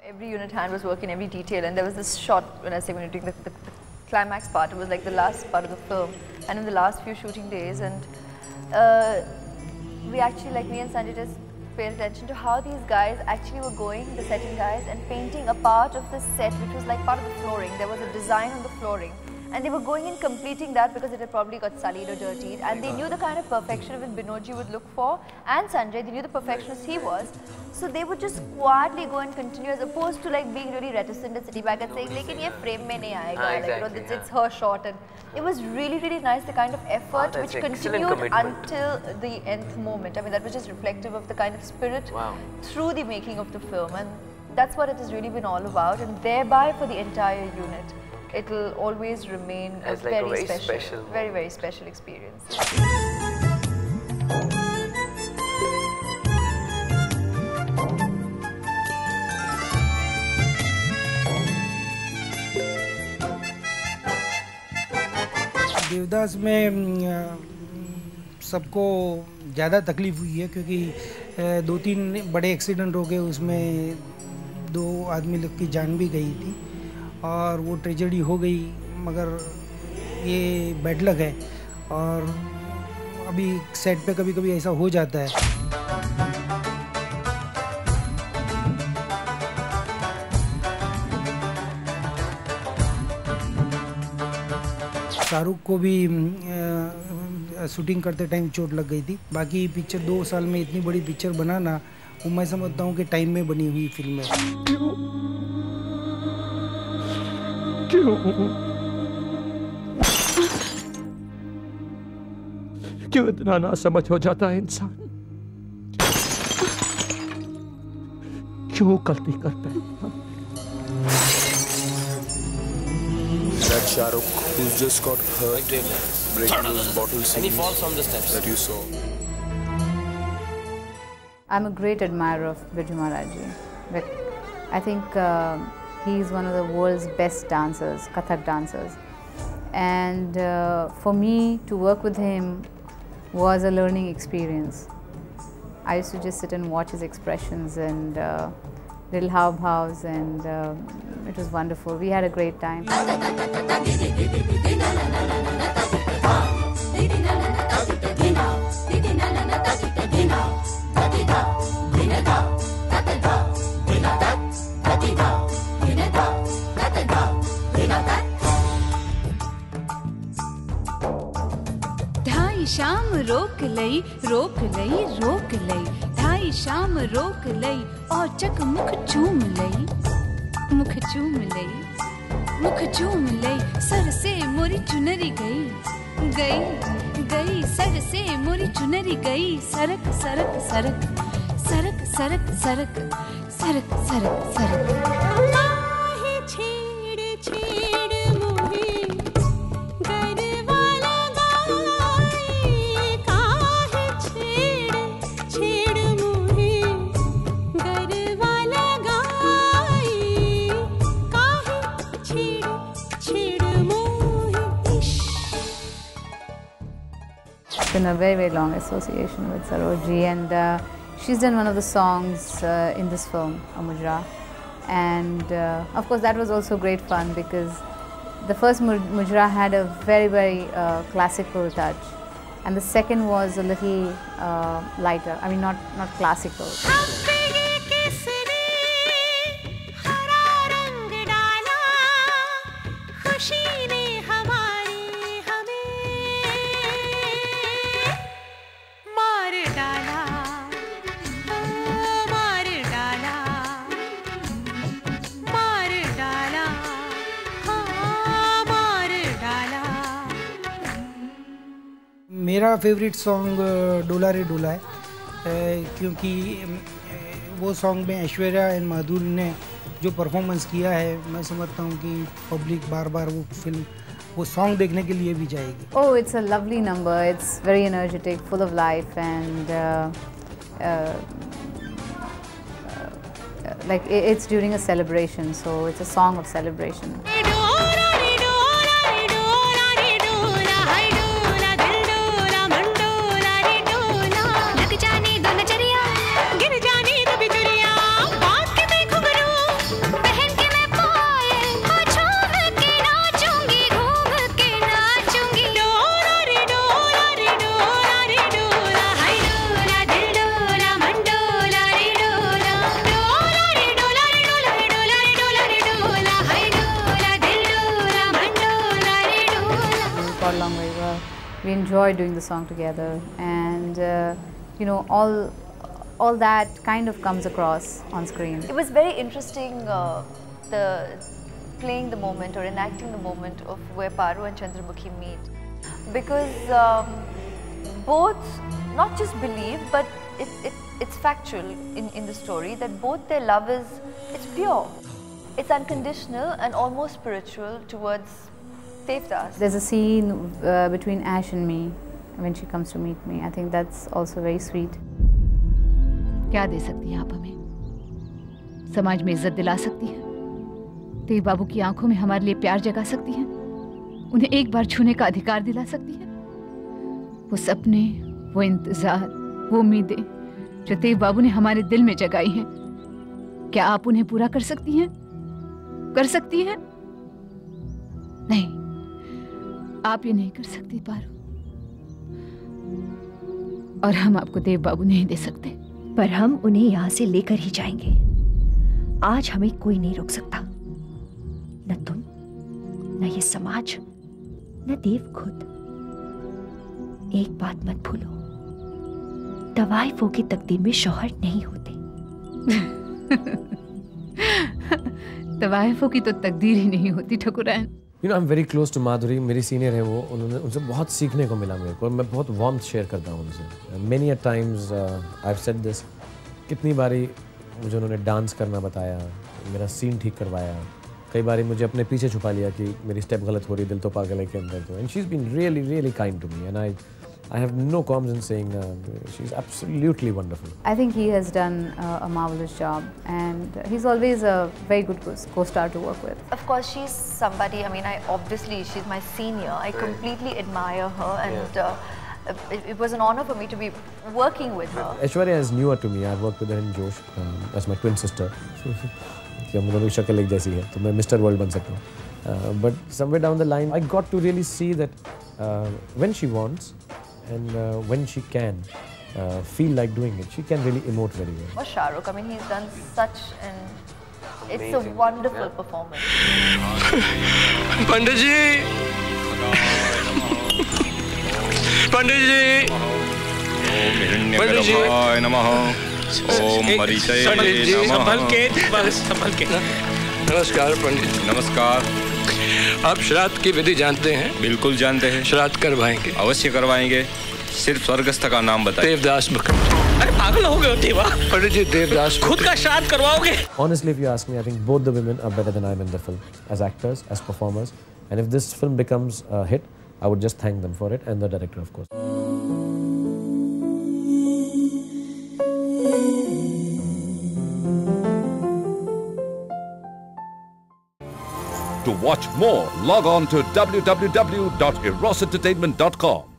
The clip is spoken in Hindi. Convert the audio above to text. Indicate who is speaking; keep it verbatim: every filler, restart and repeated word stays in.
Speaker 1: Every unit hand was working every detail, and there was this shot when I say when you're doing the, the, the climax part, it was like the last part of the film, and in the last few shooting days, and uh, we actually, like me and Sanjay, just paid attention to how these guys actually were going, the setting guys, and painting a part of the set which was like part of the flooring. There was a design on the flooring, and they were going and completing that because it had probably got sullied or dirtied, and they knew the kind of perfection that Binoji would look for, and Sanjay, they knew the perfectionist he was. So they would just quietly go and continue, as opposed to like being really reticent and sitting back and saying, "Lekin ye frame mein nahi aayega,"
Speaker 2: ah, exactly,
Speaker 1: like, you know, it's,
Speaker 2: yeah.
Speaker 1: it's her shot, and it was really, really nice, the kind of effort
Speaker 2: ah,
Speaker 1: which continued until the nth moment. I mean, that was just reflective of the kind of spirit
Speaker 2: wow.
Speaker 1: through the making of the film, and that's what it has really been all about, and thereby for the entire unit, it will always remain a
Speaker 2: like
Speaker 1: very,
Speaker 2: a very
Speaker 1: special,
Speaker 2: special
Speaker 1: very, very special experience.
Speaker 3: Devdas में सबको ज़्यादा तकलीफ़ हुई है क्योंकि दो तीन बड़े एक्सीडेंट हो गए, उसमें दो आदमी लोग की जान भी गई थी और वो ट्रेजेडी हो गई, मगर ये बैड लक है और अभी सेट पे कभी कभी ऐसा हो जाता है। शाहरुख को भी शूटिंग करते टाइम चोट लग गई थी। बाकी पिक्चर दो साल में इतनी बड़ी पिक्चर बनाना, वो मैं समझता हूँ कि टाइम में बनी हुई फिल्म है।
Speaker 4: क्यों? क्यों? क्यों इतना नासमझ हो जाता है इंसान? क्यों गलती करता है?
Speaker 5: That Shahrukh, who's just got hurt breaking those bottles
Speaker 2: and he falls from the steps
Speaker 5: that you saw.
Speaker 6: I'm a great admirer of Birju Maharaj ji, but I think uh, he's one of the world's best dancers, Kathak dancers, and uh, for me to work with him was a learning experience. I used to just sit and watch his expressions and uh, little hav-bhavs, and uh, it was wonderful. We had a great time.
Speaker 7: ढाई शाम रोक लई, रोक लई, रोक लई, ढाई शाम रोक लई और चक मुख चूम लई, मुख चूम लई, मुख चूम लई, सर से मोरी चुनरी गई, गई, गई, सर से मोरी चुनरी गई, सरक, सरक, सरक, सरक, सरक, सरक, सरक, सरक, सरक।
Speaker 6: Been a very, very long association with Sarojji, and uh, she's done one of the songs uh, in this film, Amujra, and uh, of course that was also great fun because the first Mujra had a very, very uh, classical touch, and the second was a little uh, lighter. I mean, not not classical.
Speaker 3: मेरा फेवरेट सॉन्ग डोला रे डोला है, क्योंकि वो सॉन्ग में ऐश्वर्या एंड माधुरी ने जो परफॉर्मेंस किया है, मैं समझता हूँ कि पब्लिक बार बार वो फिल्म वो सॉन्ग देखने के लिए भी जाएगी।
Speaker 6: Oh, it's a lovely number. It's very energetic, full of life, and uh, uh, uh, like it's during a celebration, so it's a song of celebration. We enjoy doing the song together, and uh, you know, all all that kind of comes across on screen.
Speaker 1: It was very interesting, uh, the playing the moment or enacting the moment of where Paru and Chandramukhi meet, because um, both not just believe, but it, it, it's factual in, in the story that both their love is, it's pure, it's unconditional and almost spiritual towards Devdas.
Speaker 6: There's a scene uh, between Ash and me when she comes to meet me. I think that's also very sweet.
Speaker 7: क्या दे सकती हैं आप हमें? समाज में इज्जत दिला सकती हैं, देव बाबू की आंखों में हमारे लिए प्यार जगा सकती हैं, उन्हें एक बार छूने का अधिकार दिला सकती हैं। वो सपने, वो इंतजार, वो उम्मीदें जो देव बाबू ने हमारे दिल में जगाई हैं, क्या आप उन्हें पूरा कर सकती हैं? कर सकती हैं? नहीं, आप ये नहीं कर सकती पारू, और हम आपको देव बाबू नहीं दे सकते।
Speaker 2: पर हम उन्हें यहाँ से लेकर ही जाएंगे। आज हमें कोई नहीं रोक सकता, न तुम, न ये समाज, न देव खुद। एक बात मत भूलो, तवाइफों की तकदीर में शौहर नहीं होते।
Speaker 7: तवाइफों की तो तकदीर ही नहीं होती ठकुराइन।
Speaker 8: You know, I'm very close to माधुरी, मेरी सीनियर है वो, उन्होंने उनसे बहुत सीखने को मिला मेरे को, और मैं बहुत वार्मथ शेयर करता हूँ उनसे। Many a times uh, I've said this, कितनी बारी मुझे उन्होंने डांस करना बताया, मेरा सीन ठीक करवाया, कई बारी मुझे अपने पीछे छुपा लिया कि मेरी स्टेप गलत हो रही, दिल तो पागल है के अंदर तो। And she's been really, really kind to me, and I, I have no qualms in saying uh, she's absolutely wonderful.
Speaker 6: I think he has done uh, a marvelous job, and he's always a very good co-star to work with.
Speaker 1: Of course, she's somebody, I mean, I obviously, she's my senior. I completely admire her, and
Speaker 8: Yeah.
Speaker 1: uh, it, it was an honor for me to be working with her.
Speaker 8: Aishwarya is newer to me. I've worked with her in Josh um, as my twin sister. कि हम दोनों की शक्ल एक जैसी है, तो मैं मिस्टर वर्ल्ड बन सकता हूँ. But somewhere down the line, I got to really see that uh, when she wants, and uh, when she can uh, feel like doing it, she can really emote very well.
Speaker 1: Or Shah Rukh, I mean, he's done such an, it's a wonderful yeah. performance.
Speaker 4: पंडित जी, पंडित जी, पंडित जी,
Speaker 9: नमः, ओम मरीचय नमः।
Speaker 4: संभल के, बस संभल के। नमस्कार पंडित।
Speaker 9: नमस्कार।
Speaker 4: आप श्राद्ध की विधि जानते हैं?
Speaker 9: बिल्कुल जानते हैं।
Speaker 4: श्राद्ध करवाएंगे?
Speaker 9: अवश्य करवाएंगे। सिर्फ स्वर्गस्थ का नाम बताइए।
Speaker 4: देवदास मुखर्जी। अरे पागल हो गए हो देवा? पंडित जी देवदास खुद का श्राद्ध करवाओगे?
Speaker 8: Honestly, if you ask me, I think both the women are better than I am in the film, as actors, as performers. And if this film becomes a hit, I would just thank them for it, and the director, of course.
Speaker 10: To watch more, log on to w w w dot eros entertainment dot com.